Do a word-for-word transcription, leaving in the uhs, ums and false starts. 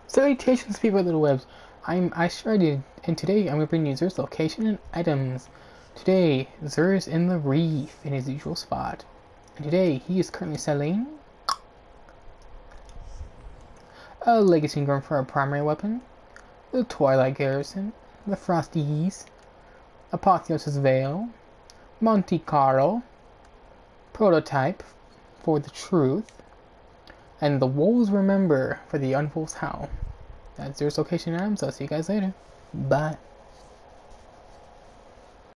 Salutations, people of the webs. I'm IceStride, and today I'm going to bring you Zer's location and items. Today, Zer is in the reef in his usual spot. And today, he is currently selling a Legacy Gun for a primary weapon, the Twilight Garrison, the Frosties, Apotheosis Veil, Monte Carlo, Prototype for the Truth, and the Wolves Remember for the Unfolds Howl. That's Zer's location items. I'll see you guys later. Bye.